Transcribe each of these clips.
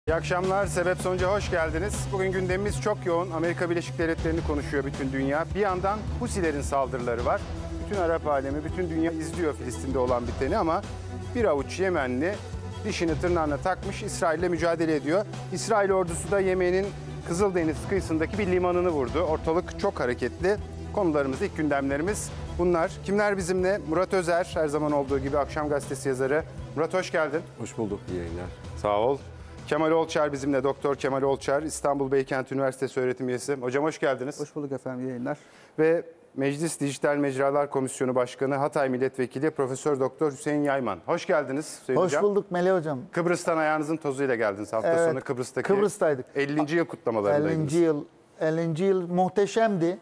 İyi akşamlar. Sebep Sonuca hoş geldiniz. Bugün gündemimiz çok yoğun. Amerika Birleşik Devletleri'ni konuşuyor bütün dünya. Bir yandan Husilerin saldırıları var. Bütün Arap alemi, bütün dünya izliyor Filistin'de olan biteni ama bir avuç Yemenli dişini tırnağına takmış İsrail'le mücadele ediyor. İsrail ordusu da Yemen'in Kızıldeniz kıyısındaki bir limanını vurdu. Ortalık çok hareketli. Konularımız, ilk gündemlerimiz bunlar. Kimler bizimle? Murat Özer, her zaman olduğu gibi Akşam Gazetesi yazarı. Murat hoş geldin. Hoş bulduk, iyi yayınlar. Sağ ol. Kemal Olçar bizimle, Doktor Kemal Olçar, İstanbul Beykent Üniversitesi öğretim üyesi. Hocam hoş geldiniz. Hoş bulduk efendim, iyi yayınlar. Ve Meclis Dijital Mecralar Komisyonu Başkanı, Hatay Milletvekili Profesör Doktor Hüseyin Yayman. Hoş geldiniz Hüseyin Hoş Hocam. bulduk Melih Hocam. Kıbrıs'tan ayağınızın tozuyla geldiniz hafta Evet, sonu. Kıbrıs'taydık. 50. yıl kutlamalarındaydınız. 50. yıl muhteşemdi.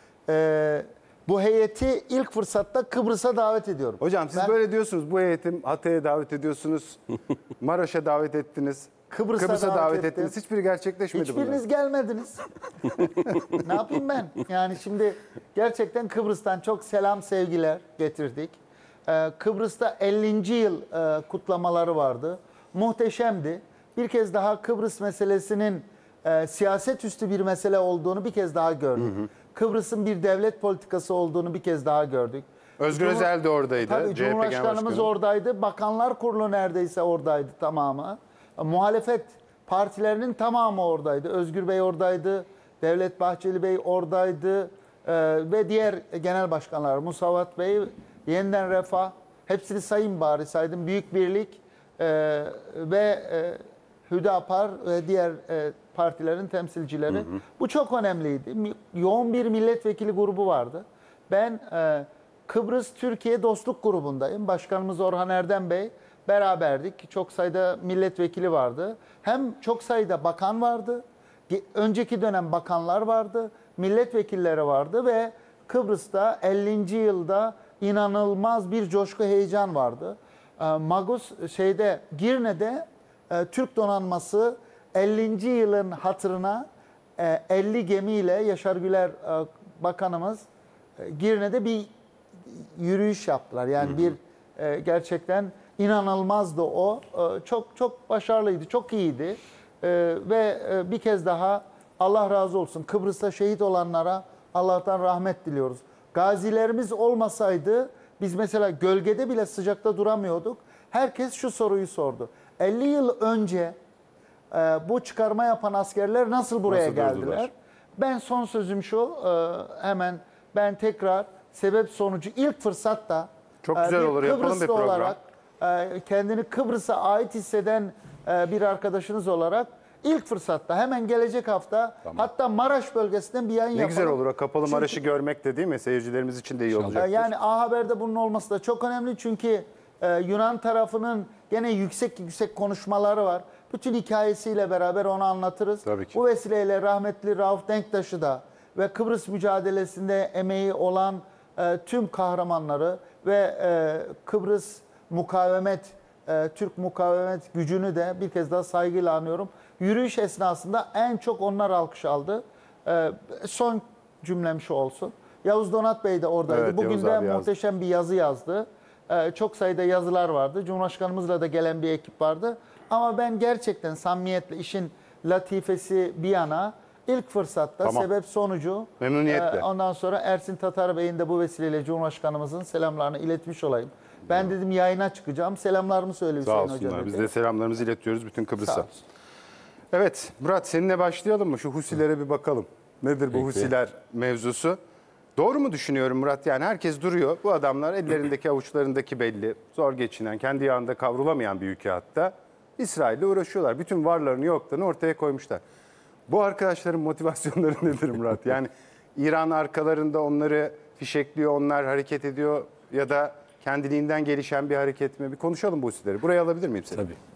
Bu heyeti ilk fırsatta Kıbrıs'a davet ediyorum. Hocam siz böyle diyorsunuz, bu heyeti Hatay'a davet ediyorsunuz, Maraş'a davet ettiniz, Kıbrıs'a davet ettiniz. Hiçbiri gerçekleşmedi bunlar. Hiçbiriniz gelmediniz. Ne yapayım ben? Yani şimdi gerçekten Kıbrıs'tan çok selam, sevgiler getirdik. Kıbrıs'ta 50. yıl kutlamaları vardı. Muhteşemdi. Bir kez daha Kıbrıs meselesinin siyaset üstü bir mesele olduğunu bir kez daha gördük. Kıbrıs'ın bir devlet politikası olduğunu bir kez daha gördük. Özgür Özel de oradaydı. Tabii CHP Genel Cumhurbaşkanımız Başkanı. oradaydı. Bakanlar Kurulu neredeyse oradaydı tamamı. Muhalefet partilerinin tamamı oradaydı. Özgür Bey oradaydı. Devlet Bahçeli Bey oradaydı. Ve diğer genel başkanlar Musavat Bey, Yeniden Refah, hepsini sayayım bari saydım. Büyük Birlik ve Hüdapar ve diğer partilerin temsilcileri. Bu çok önemliydi. Yoğun bir milletvekili grubu vardı. Ben Kıbrıs Türkiye Dostluk Grubu'ndayım. Başkanımız Orhan Erdem Bey beraberdik. Çok sayıda milletvekili vardı. Hem çok sayıda bakan vardı. Önceki dönem bakanlar vardı. Milletvekilleri vardı ve Kıbrıs'ta 50. yılda inanılmaz bir coşku, heyecan vardı. Girne'de Türk donanması 50. yılın hatırına 50 gemiyle Yaşar Güler Bakanımız Girne'de bir yürüyüş yaptılar. Yani bir gerçekten inanılmazdı o. Çok çok başarılıydı, çok iyiydi. Ve bir kez daha Allah razı olsun. Kıbrıs'ta şehit olanlara Allah'tan rahmet diliyoruz. Gazilerimiz olmasaydı biz mesela gölgede bile sıcakta duramıyorduk. Herkes şu soruyu sordu. 50 yıl önce bu çıkarma yapan askerler nasıl buraya geldiler? Ben son sözüm şu, hemen ben tekrar sebep sonucu ilk fırsatta çok güzel olur, yapalım bir program. Olarak kendini Kıbrıs'a ait hisseden bir arkadaşınız olarak ilk fırsatta hemen gelecek hafta hatta Maraş bölgesinden bir yayın yapalım. Ne güzel olur o kapalı Maraş'ı görmek de, değil mi? Seyircilerimiz için de iyi olacaktır. Yani A Haber'de bunun olması da çok önemli çünkü Yunan tarafının gene yüksek konuşmaları var. Bütün hikayesiyle beraber onu anlatırız. Tabii ki. Bu vesileyle rahmetli Rauf Denktaş'ı da ve Kıbrıs mücadelesinde emeği olan tüm kahramanları ve Kıbrıs mukavemet, Türk mukavemet gücünü de bir kez daha saygıyla anıyorum. Yürüyüş esnasında en çok onlar alkış aldı. Son cümlem şu olsun. Yavuz Donat Bey de oradaydı. Evet, bugün Yavuz de abi muhteşem bir yazı yazdı. Çok sayıda yazılar vardı. Cumhurbaşkanımızla da gelen bir ekip vardı. Ama ben gerçekten samimiyetle, işin latifesi bir yana, ilk fırsatta sebep sonucu memnuniyetle. Ondan sonra Ersin Tatar Bey'in de bu vesileyle Cumhurbaşkanımızın selamlarını iletmiş olayım. Ben dedim yayına çıkacağım. Selamlarımı söyle Hüseyin Hoca. Sağ olsunlar. Biz de selamlarımızı iletiyoruz bütün Kıbrıs'a. Evet Murat, seninle başlayalım mı? Şu Husilere bir bakalım. Nedir bu Husiler mevzusu? Doğru mu düşünüyorum Murat? Yani herkes duruyor. Bu adamlar ellerindeki avuçlarındaki belli. Zor geçinen, kendi yağında kavrulamayan bir ülke hatta. İsrail'le uğraşıyorlar. Bütün varlarını yoklarını ortaya koymuşlar. Bu arkadaşların motivasyonları nedir Murat? Yani İran arkalarında onları fişekliyor, onlar hareket ediyor ya da kendiliğinden gelişen bir hareket mi? Bir konuşalım bu Husileri. Buraya alabilir miyim seni? Tabii.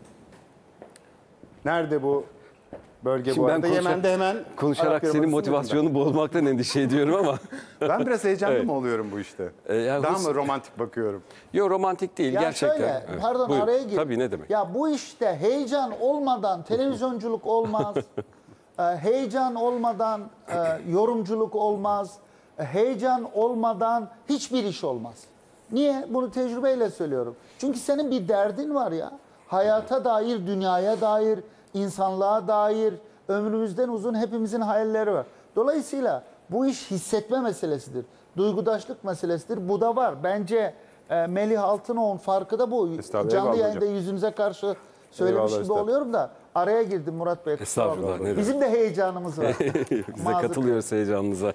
Nerede bu bölge? Şimdi bu arada Yemen'de hemen konuşarak senin motivasyonunu bozmaktan endişe ediyorum ama. Ben biraz heyecanlı mı oluyorum bu işte? Daha mı romantik bakıyorum? Yok, romantik değil ya gerçekten. Şöyle, Evet. pardon Buyurun. araya gir. Tabii, ne demek? Ya bu işte heyecan olmadan televizyonculuk olmaz. Heyecan olmadan yorumculuk olmaz. Heyecan olmadan hiçbir iş olmaz. Niye? Bunu tecrübeyle söylüyorum. Çünkü senin bir derdin var ya. Hayata dair, dünyaya dair, insanlığa dair ömrümüzden uzun hepimizin hayalleri var. Dolayısıyla bu iş hissetme meselesidir. Duygudaşlık meselesidir. Bu da var. Bence Melih Altınoğlu'nun farkı da bu. Estağfurullah, Canlı eyvallah yayında hocam. yüzünüze karşı söylemiş Eyvallah, gibi estağfurullah. oluyorum da araya girdim Murat Bey. Estağfurullah, ne demek. Bizim de heyecanımız var. Biz de katılıyoruz heyecanınıza.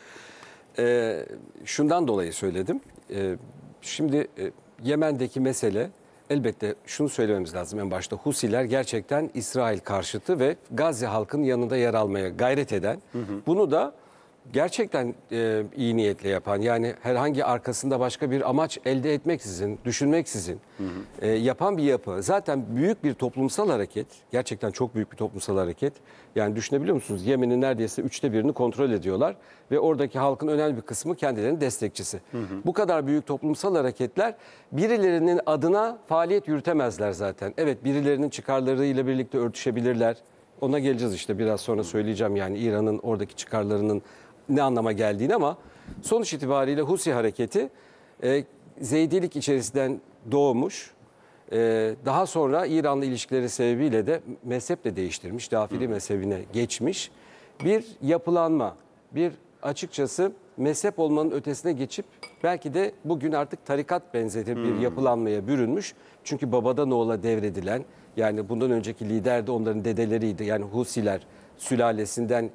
Şundan dolayı söyledim. Şimdi Yemen'deki mesele, elbette şunu söylememiz lazım en başta. Husiler gerçekten İsrail karşıtı ve Gazze halkının yanında yer almaya gayret eden. Bunu da gerçekten iyi niyetle yapan, yani herhangi arkasında başka bir amaç elde etmeksizin, düşünmeksizin yapan bir yapı. Zaten büyük bir toplumsal hareket, gerçekten çok büyük bir toplumsal hareket. Yani düşünebiliyor musunuz? Yemen'in neredeyse 1/3'ünü kontrol ediyorlar ve oradaki halkın önemli bir kısmı kendilerinin destekçisi. Bu kadar büyük toplumsal hareketler birilerinin adına faaliyet yürütemezler zaten. Evet, birilerinin çıkarlarıyla birlikte örtüşebilirler. Ona geleceğiz işte, biraz sonra söyleyeceğim yani İran'ın oradaki çıkarlarının ne anlama geldiğini, ama sonuç itibariyle Husi hareketi Zeydilik içerisinden doğmuş. Daha sonra İran'la ilişkileri sebebiyle de mezhep de değiştirmiş. Dafili mezhebine geçmiş. Bir yapılanma, bir açıkçası mezhep olmanın ötesine geçip belki de bugün artık tarikat benzeri bir yapılanmaya bürünmüş. Çünkü babadan oğula devredilen, yani bundan önceki lider de onların dedeleriydi. Yani Husiler sülalesinden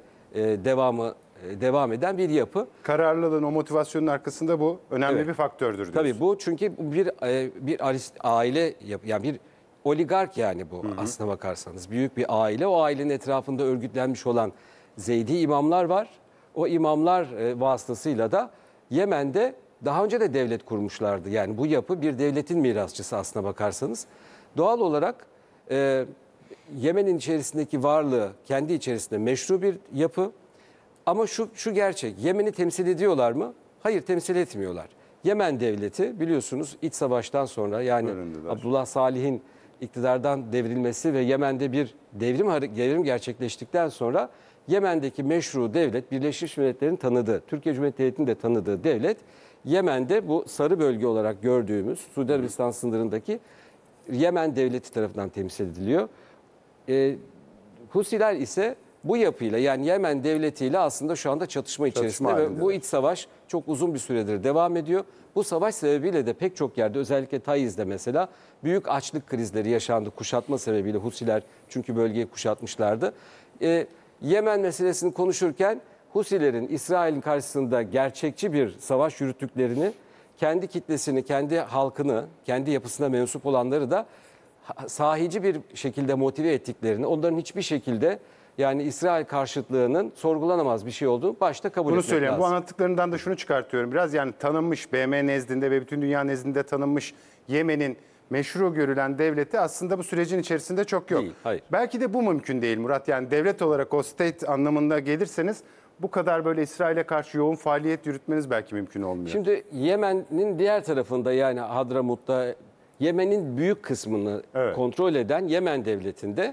devam eden bir yapı. Kararlılığın, o motivasyonun arkasında bu önemli Evet. bir faktördür diyorsun. Tabii bu çünkü bir aile, yani bir oligark, yani bu aslına bakarsanız. Büyük bir aile. O ailenin etrafında örgütlenmiş olan Zeydi imamlar var. O imamlar vasıtasıyla da Yemen'de daha önce de devlet kurmuşlardı. Yani bu yapı bir devletin mirasçısı aslına bakarsanız. Doğal olarak Yemen'in içerisindeki varlığı kendi içerisinde meşru bir yapı. Ama şu gerçek, Yemen'i temsil ediyorlar mı? Hayır, temsil etmiyorlar. Yemen devleti biliyorsunuz iç savaştan sonra, yani Öğrendiler. Abdullah Salih'in iktidardan devrilmesi ve Yemen'de bir devrim gerçekleştikten sonra Yemen'deki meşru devlet, Birleşmiş Milletler'in tanıdığı, Türkiye Cumhuriyeti Devleti'nin de tanıdığı devlet, Yemen'de bu sarı bölge olarak gördüğümüz Suudi Arabistan sınırındaki Yemen devleti tarafından temsil ediliyor. Husiler ise bu yapıyla, yani Yemen devletiyle aslında şu anda çatışma içerisinde ve halindeler. bu iç savaş çok uzun bir süredir devam ediyor. Bu savaş sebebiyle de pek çok yerde, özellikle Taiz'de mesela büyük açlık krizleri yaşandı kuşatma sebebiyle. Husiler çünkü bölgeyi kuşatmışlardı. Yemen meselesini konuşurken Husilerin İsrail'in karşısında gerçekçi bir savaş yürüttüklerini, kendi kitlesini, kendi halkını, kendi yapısına mensup olanları da sahici bir şekilde motive ettiklerini, onların hiçbir şekilde yani İsrail karşıtlığının sorgulanamaz bir şey olduğunu başta kabul Bunu etmek söyleyeyim. lazım. Bu anlattıklarından da şunu çıkartıyorum. Biraz yani tanınmış, BM nezdinde ve bütün dünya nezdinde tanınmış Yemen'in meşru görülen devleti aslında bu sürecin içerisinde çok yok. Değil, hayır. Belki de bu mümkün değil Murat. Yani devlet olarak o state anlamında gelirseniz bu kadar böyle İsrail'e karşı yoğun faaliyet yürütmeniz belki mümkün olmuyor. Şimdi Yemen'in diğer tarafında, yani Hadramut'ta Yemen'in büyük kısmını kontrol eden Yemen devletinde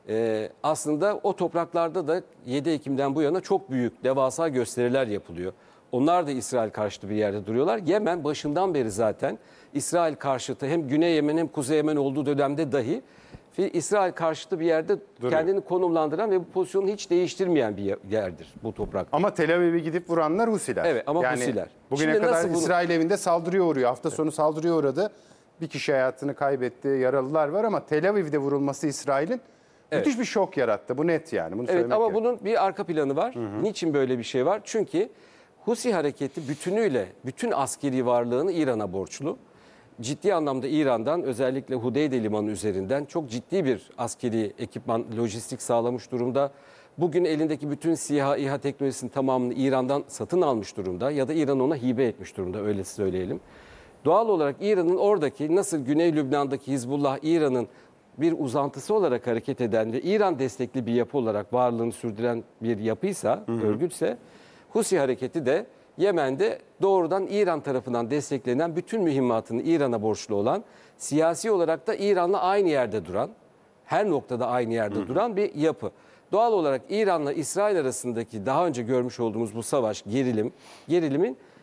aslında o topraklarda da 7 Ekim'den bu yana çok büyük, devasa gösteriler yapılıyor. Onlar da İsrail karşıtı bir yerde duruyorlar. Yemen başından beri zaten İsrail karşıtı, hem Güney Yemen hem Kuzey Yemen olduğu dönemde dahi İsrail karşıtı bir yerde kendini konumlandıran ve bu pozisyonu hiç değiştirmeyen bir yerdir bu toprak. Ama Tel Aviv'e gidip vuranlar Husiler. Evet, ama yani Husiler. Bugüne Şimdi kadar nasıl bunu- İsrail evinde saldırıya uğruyor. Hafta sonu saldırıya uğradı. Bir kişi hayatını kaybetti, yaralılar var ama Tel Aviv'de vurulması İsrail'in müthiş bir şok yarattı. Bu net yani. Bunu Evet, söylemek ama gerekiyor. bunun bir arka planı var. Niçin böyle bir şey var? Çünkü Husi hareketi bütünüyle, bütün askeri varlığını İran'a borçlu. Ciddi anlamda İran'dan, özellikle Hudeyde limanı üzerinden çok ciddi bir askeri ekipman, lojistik sağlamış durumda. Bugün elindeki bütün SİHA, İHA teknolojisinin tamamını İran'dan satın almış durumda ya da İran ona hibe etmiş durumda, öyle söyleyelim. Doğal olarak İran'ın oradaki, nasıl Güney Lübnan'daki Hizbullah İran'ın bir uzantısı olarak hareket eden ve İran destekli bir yapı olarak varlığını sürdüren bir yapıysa, örgütse, Husi hareketi de Yemen'de doğrudan İran tarafından desteklenen, bütün mühimmatını İran'a borçlu olan, siyasi olarak da İran'la aynı yerde duran, her noktada aynı yerde duran bir yapı. Doğal olarak İran'la İsrail arasındaki daha önce görmüş olduğumuz bu savaş, gerilimin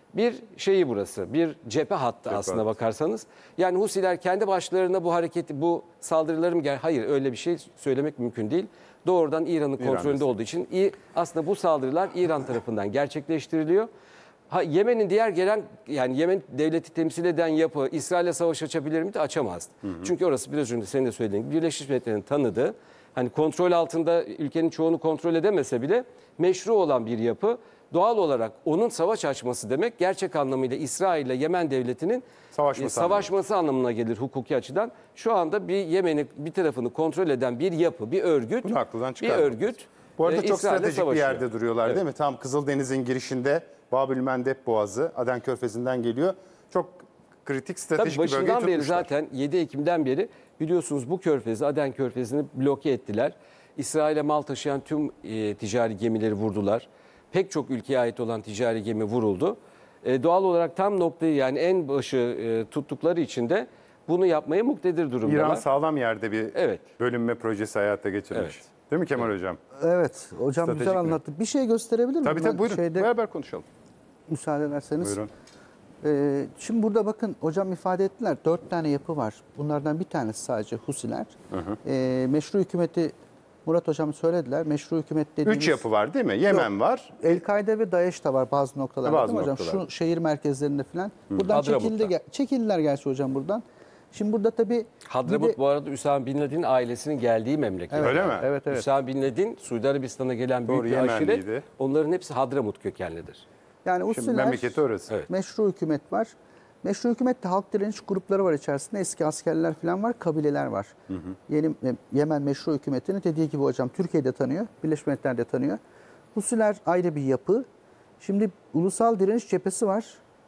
bir şeyi burası. Bir cephe hattı aslına bakarsanız. Yani Husiler kendi başlarına bu hareketi, bu saldırıları mı hayır, öyle bir şey söylemek mümkün değil. Doğrudan İran'ın kontrolünde olduğu için aslında bu saldırılar İran tarafından gerçekleştiriliyor. Yemen'in diğer gelen, yani Yemen devleti temsil eden yapı İsrail'le savaş açabilir miydi? Açamazdı. Çünkü orası biraz önce senin de söylediğin gibi Birleşmiş Milletler'in tanıdığı, hani kontrol altında ülkenin çoğunu kontrol edemese bile meşru olan bir yapı. Doğal olarak onun savaş açması demek gerçek anlamıyla İsrail ile Yemen devletinin savaşması anlamına gelir hukuki açıdan. Şu anda bir Yemen'i bir tarafını kontrol eden bir yapı, bir örgüt, Bu arada çok İsrail'le stratejik savaşıyor. bir yerde duruyorlar, Evet. değil mi? Tam Kızıldeniz'in girişinde Bab-ül-Mendeb Boğazı, Aden Körfezi'nden geliyor. Çok kritik, stratejik Tabii bir bölgeyi başından beri tutmuşlar. zaten 7 Ekim'den beri biliyorsunuz bu körfezi, Aden Körfezi'ni bloke ettiler. İsrail'e mal taşıyan tüm ticari gemileri vurdular. Pek çok ülkeye ait olan ticari gemi vuruldu. Doğal olarak tam noktayı, yani en başı tuttukları için de bunu yapmaya muktedir durumdalar. İran sağlam yerde bir bölünme projesi hayata geçirmiş. Evet. Değil mi Kemal Hocam? Evet, hocam Stratejik güzel mi? anlattı. Bir şey gösterebilir miyim? Tabii Ben buyurun. şeyde, Beraber konuşalım. müsaade ederseniz. Buyurun. Şimdi burada bakın hocam ifade ettiler. 4 tane yapı var. Bunlardan bir tanesi sadece Husiler. Meşru hükümeti Murat hocam söylediler. Meşru hükümet dediğimiz... 3 yapı var değil mi? Yemen var. El-Kaide ve DAEŞ de var bazı noktalarda Bazı değil mi hocam? noktalarda. Şu şehir merkezlerinde falan. Buradan Hadramut'ta. çekildiler gerçi hocam buradan. Şimdi burada tabii... Hadramut bir de- bu arada Üsame Bin Laden'in ailesinin geldiği memleket. Öyle mi? Evet, evet. Üsame Bin Laden Suudi Arabistan'a gelen büyük Doğru, bir aşiret. Yemenliydi. Onların hepsi Hadramut kökenlidir. Yani Şimdi Husiler, memleketi orası. Evet. meşru hükümet var. Meşru hükümette halk direniş grupları var içerisinde. Eski askerler falan var, kabileler var. Yeni Yemen meşru hükümetini dediği gibi hocam Türkiye'de tanıyor, Birleşmiş Milletler'de tanıyor. Husiler ayrı bir yapı. Şimdi ulusal direniş cephesi var.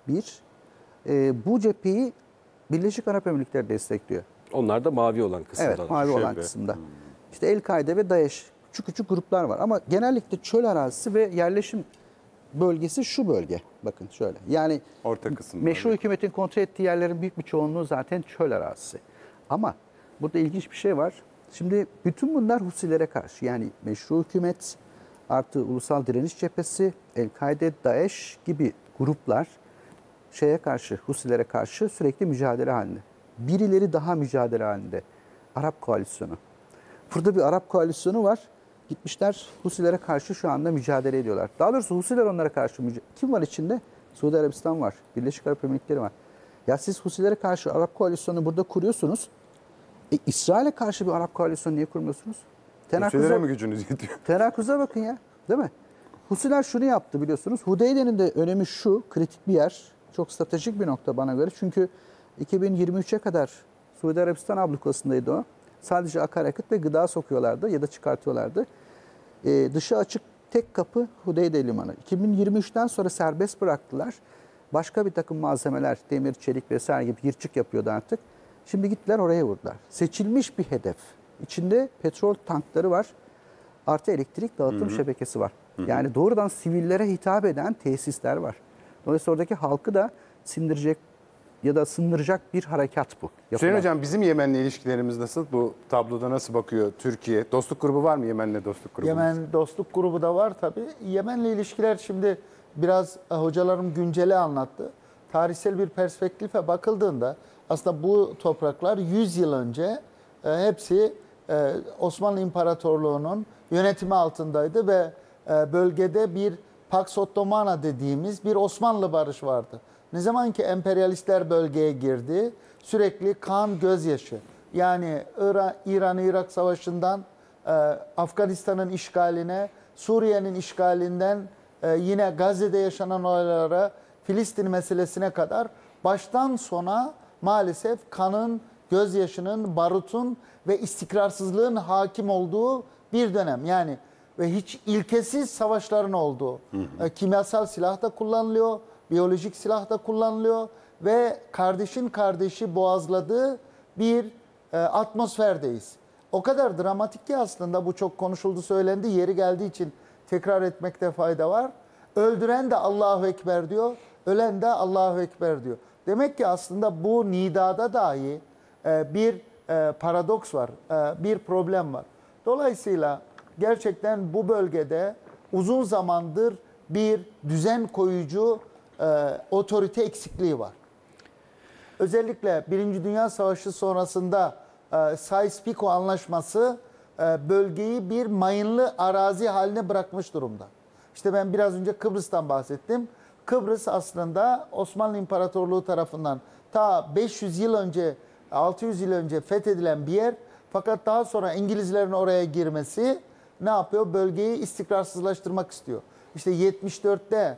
Bu cepheyi Birleşik Arap Emirlikleri destekliyor. Onlar da mavi olan kısımda. Evet, mavi olan kısımda. İşte El-Kaide ve DAEŞ küçük küçük gruplar var. Ama genellikle çöl arazisi ve yerleşim bölgesi şu bölge. Bakın şöyle. Yani Orta kısımda. meşru hükümetin kontrol ettiği yerlerin büyük bir çoğunluğu zaten çöl arazisi. Ama burada ilginç bir şey var. Şimdi bütün bunlar Husilere karşı. Yani meşru hükümet artı ulusal direniş cephesi, El-Kaide, DAEŞ gibi gruplar şeye karşı, Husilere karşı sürekli mücadele halinde. Birileri daha mücadele halinde. Arap koalisyonu. Burada bir Arap koalisyonu var. Gitmişler Husilere karşı şu anda mücadele ediyorlar. Daha doğrusu Husiler onlara karşı kim var içinde? Suudi Arabistan var. Birleşik Arap Emirlikleri var. Ya siz Husilere karşı Arap koalisyonu burada kuruyorsunuz. İsrail'e karşı bir Arap koalisyonu niye kurmuyorsunuz? Husilere mi gücünüz yetiyor? Tenakkuza bakın ya. Değil mi? Husiler şunu yaptı biliyorsunuz. Hudeyde'nin de önemi şu, kritik bir yer. Çok stratejik bir nokta bana göre. Çünkü 2023'e kadar Suudi Arabistan ablukasındaydı o. Sadece akaryakıt ve gıda sokuyorlardı ya da çıkartıyorlardı. Dışı açık tek kapı Hudeyde Limanı. 2023'ten sonra serbest bıraktılar. Başka bir takım malzemeler, demir, çelik vesaire gibi yırtık yapıyordu artık. Şimdi gittiler oraya vurdular. Seçilmiş bir hedef. İçinde petrol tankları var. Artı elektrik dağıtım şebekesi var. Yani doğrudan sivillere hitap eden tesisler var. Dolayısıyla oradaki halkı da sindirecek ya da sındıracak bir harekat bu. Hüseyin Hocam bizim Yemen'le ilişkilerimiz nasıl? Bu tabloda nasıl bakıyor Türkiye? Dostluk grubu var mı Yemen'le dostluk grubu? Yemen dostluk grubu da var tabii. Yemen'le ilişkiler şimdi biraz hocalarım günceli anlattı. Tarihsel bir perspektife bakıldığında aslında bu topraklar 100 yıl önce hepsi Osmanlı İmparatorluğu'nun yönetimi altındaydı ve bölgede bir Pax Ottomana dediğimiz bir Osmanlı barış vardı. Ne zaman ki emperyalistler bölgeye girdi, sürekli kan, gözyaşı. Yani İran-Irak savaşından Afganistan'ın işgaline, Suriye'nin işgalinden yine Gazze'de yaşanan olaylara, Filistin meselesine kadar baştan sona maalesef kanın, gözyaşının, barutun ve istikrarsızlığın hakim olduğu bir dönem. Yani ve hiç ilkesiz savaşların olduğu. Kimyasal silah da kullanılıyor, biyolojik silah da kullanılıyor ve kardeşin kardeşi boğazladığı bir atmosferdeyiz. O kadar dramatik ki aslında bu çok konuşuldu, söylendi. Yeri geldiği için tekrar etmekte fayda var. Öldüren de Allahu Ekber diyor, ölen de Allahu Ekber diyor. Demek ki aslında bu nidada dahi bir paradoks var, bir problem var. Dolayısıyla gerçekten bu bölgede uzun zamandır bir düzen koyucu otorite eksikliği var. Özellikle Birinci Dünya Savaşı sonrasında Sykes-Picot Anlaşması bölgeyi bir mayınlı arazi haline bırakmış durumda. İşte ben biraz önce Kıbrıs'tan bahsettim. Kıbrıs aslında Osmanlı İmparatorluğu tarafından ta 500 yıl önce, 600 yıl önce fethedilen bir yer. Fakat daha sonra İngilizlerin oraya girmesi ne yapıyor? Bölgeyi istikrarsızlaştırmak istiyor. İşte 74'te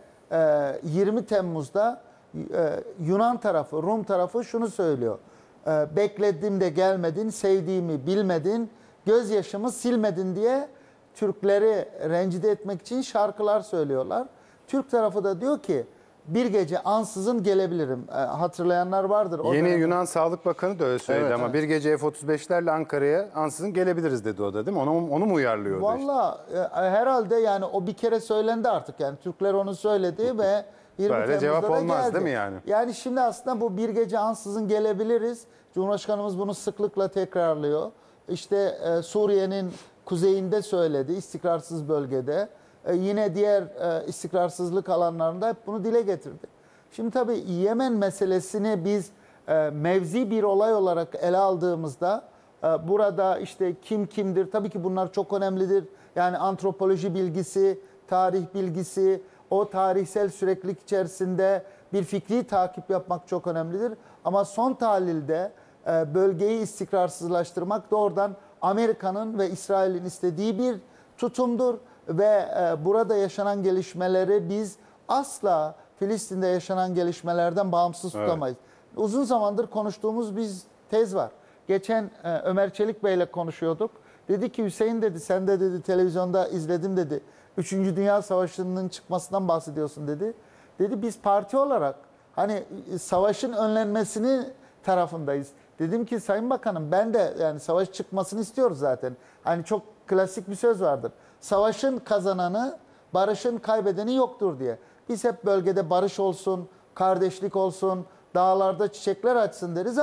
20 Temmuz'da Yunan tarafı, Rum tarafı şunu söylüyor. Bekledim de gelmedin, sevdiğimi bilmedin, gözyaşımı silmedin diye Türkleri rencide etmek için şarkılar söylüyorlar. Türk tarafı da diyor ki bir gece ansızın gelebilirim. Hatırlayanlar vardır. O Yeni dönem- Yunan Sağlık Bakanı da öyle söyledi Evet, ama evet. bir gece F-35'lerle Ankara'ya ansızın gelebiliriz dedi o da, değil mi? Onu mu uyarlıyordu işte? Valla herhalde yani o bir kere söylendi artık. Yani Türkler onu söyledi ve 20 Böyle Temmuz'da cevap da olmaz geldi. değil mi yani? Yani şimdi aslında bu bir gece ansızın gelebiliriz. Cumhurbaşkanımız bunu sıklıkla tekrarlıyor. İşte Suriye'nin kuzeyinde söyledi, istikrarsız bölgede. Yine diğer istikrarsızlık alanlarında hep bunu dile getirdi. Şimdi tabii Yemen meselesini biz mevzi bir olay olarak ele aldığımızda burada işte kim kimdir? Tabii ki bunlar çok önemlidir. Yani antropoloji bilgisi, tarih bilgisi, o tarihsel süreklilik içerisinde bir fikri takip yapmak çok önemlidir. Ama son tahlilde bölgeyi istikrarsızlaştırmak doğrudan Amerika'nın ve İsrail'in istediği bir tutumdur. Ve burada yaşanan gelişmeleri biz asla Filistin'de yaşanan gelişmelerden bağımsız tutamayız. Uzun zamandır konuştuğumuz bir tez var. Geçen Ömer Çelik Bey'le konuşuyorduk. Dedi ki Hüseyin dedi sen de dedi televizyonda izledim dedi. 3. Dünya Savaşı'nın çıkmasından bahsediyorsun dedi. Dedi biz parti olarak hani savaşın önlenmesini tarafındayız. Dedim ki Sayın Bakanım ben de yani savaş çıkmasını istiyoruz zaten. Hani çok klasik bir söz vardır. Savaşın kazananı, barışın kaybedeni yoktur diye. Biz hep bölgede barış olsun, kardeşlik olsun, dağlarda çiçekler açsın deriz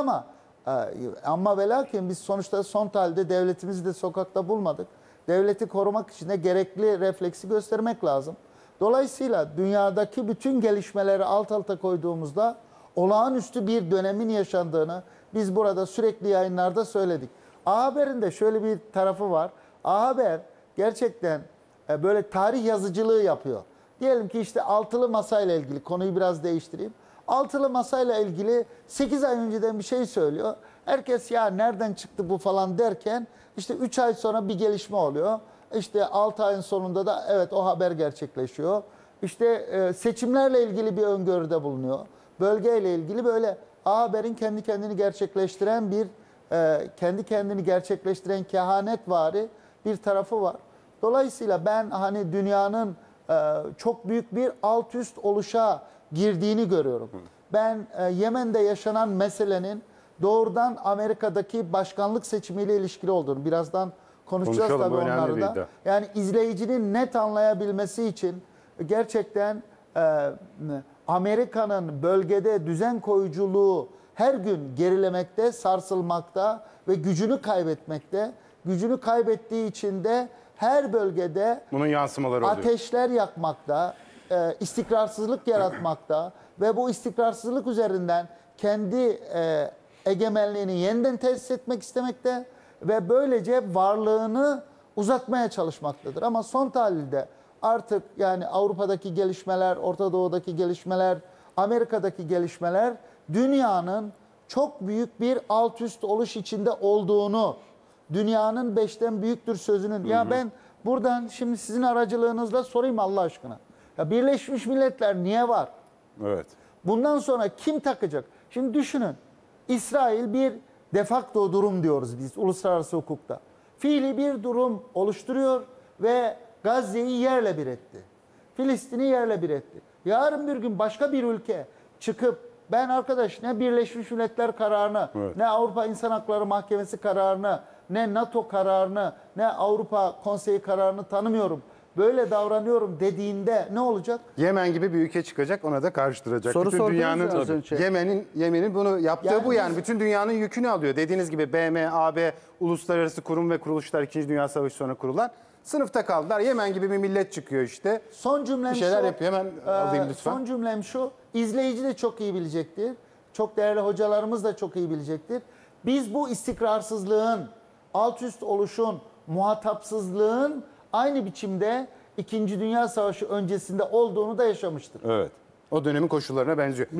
ama ve lakin biz sonuçta son tahlilde devletimizi de sokakta bulmadık. Devleti korumak için de gerekli refleksi göstermek lazım. Dolayısıyla dünyadaki bütün gelişmeleri alt alta koyduğumuzda olağanüstü bir dönemin yaşandığını biz burada sürekli yayınlarda söyledik. A Haber'in de şöyle bir tarafı var. A Haber gerçekten böyle tarih yazıcılığı yapıyor. Diyelim ki işte altılı masayla ilgili konuyu biraz değiştireyim. Altılı masayla ilgili 8 ay önceden bir şey söylüyor. Herkes ya nereden çıktı bu falan derken işte 3 ay sonra bir gelişme oluyor. İşte 6 ayın sonunda da evet o haber gerçekleşiyor. İşte seçimlerle ilgili bir öngörüde bulunuyor. Bölgeyle ilgili böyle A Haber'in kendi kendini gerçekleştiren kendi kendini gerçekleştiren kehanetvari bir tarafı var. Dolayısıyla ben hani dünyanın çok büyük bir alt üst oluşa girdiğini görüyorum. Ben Yemen'de yaşanan meselenin doğrudan Amerika'daki başkanlık seçimiyle ilişkili olduğunu birazdan konuşacağız Konuşalım, tabii önemli onları bir da. iddia. Yani izleyicinin net anlayabilmesi için gerçekten Amerika'nın bölgede düzen koyuculuğu her gün gerilemekte, sarsılmakta ve gücünü kaybetmekte. Gücünü kaybettiği için de her bölgede Bunun yansımaları oluyor. ateşler yakmakta, istikrarsızlık yaratmakta ve bu istikrarsızlık üzerinden kendi egemenliğini yeniden tesis etmek istemekte ve böylece varlığını uzatmaya çalışmaktadır. Ama son tahlilde artık yani Avrupa'daki gelişmeler, Orta Doğu'daki gelişmeler, Amerika'daki gelişmeler dünyanın çok büyük bir alt üst oluş içinde olduğunu, dünyanın 5'ten büyüktür sözünün. Ya ben buradan şimdi sizin aracılığınızla sorayım Allah aşkına. Ya Birleşmiş Milletler niye var? Evet. Bundan sonra kim takacak? Şimdi düşünün. İsrail bir de facto durum diyoruz biz uluslararası hukukta. Fiili bir durum oluşturuyor ve Gazze'yi yerle bir etti. Filistin'i yerle bir etti. Yarın bir gün başka bir ülke çıkıp ben arkadaş ne Birleşmiş Milletler kararını, ne Avrupa İnsan Hakları Mahkemesi kararını, ne NATO kararını, ne Avrupa Konseyi kararını tanımıyorum. Böyle davranıyorum dediğinde ne olacak? Yemen gibi bir ülke çıkacak, ona da karşı duracak. Soru Bütün sordunuz dünyanın ya az önce. Yemen'in bunu yaptığı Yani bu yani. biz- Bütün dünyanın yükünü alıyor. Dediğiniz gibi BM, AB, uluslararası kurum ve kuruluşlar 2. Dünya Savaşı sonra kurulan sınıfta kaldılar. Yemen gibi bir millet çıkıyor işte. Son cümlem Bir şeyler şu. yapıyor. Hemen alayım lütfen. Son cümlem şu. İzleyici de çok iyi bilecektir. Çok değerli hocalarımız da çok iyi bilecektir. Biz bu istikrarsızlığın, alt üst oluşun, muhatapsızlığın aynı biçimde 2. Dünya Savaşı öncesinde olduğunu da yaşamıştık. Evet. O dönemin koşullarına benziyor.